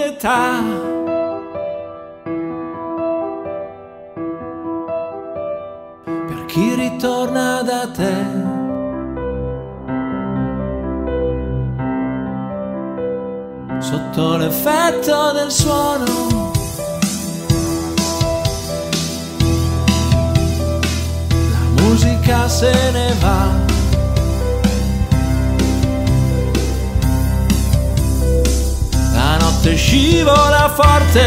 pietà. Per chi ritorna da te, sotto l'effetto del suono, la musica se ne va. La notte scivola forte,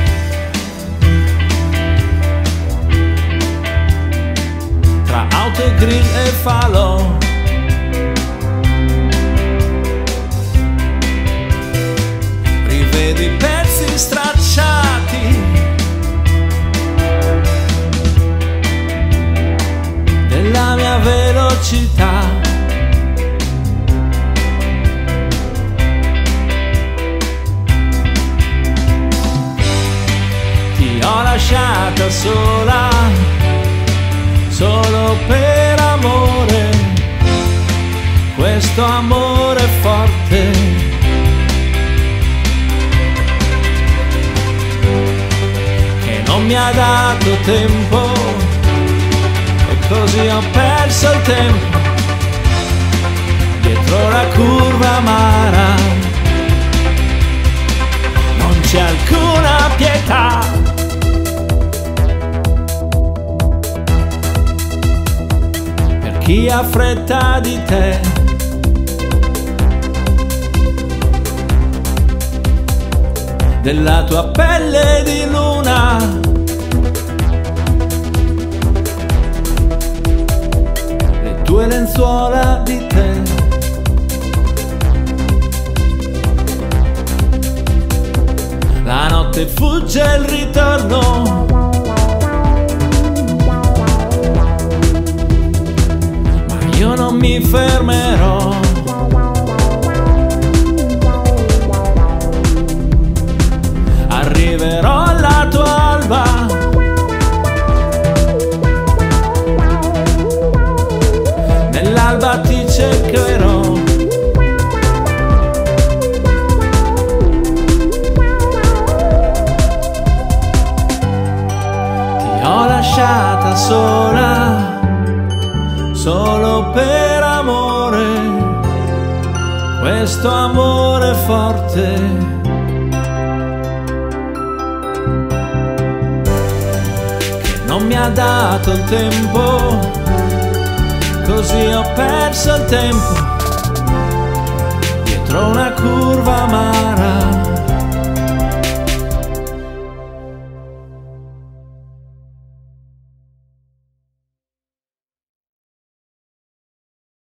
tra autogrill e falò. Rivedi i pezzi stracciati della mia velocità. Ti ho lasciata sola, solo per amore, questo amore forte, che non mi ha dato tempo, e così ho perso il tempo, dietro la curva amara, non c'è alcuna pietà. Chi ha fretta di te, della tua pelle di luna, le tue lenzuola di te, la notte fugge il ritorno, io non mi fermerò. Arriverò alla tua alba, nell'alba ti cercherò. Ti ho lasciata sola, solo per amore, questo amore forte, che non mi ha dato il tempo, così ho perso il tempo,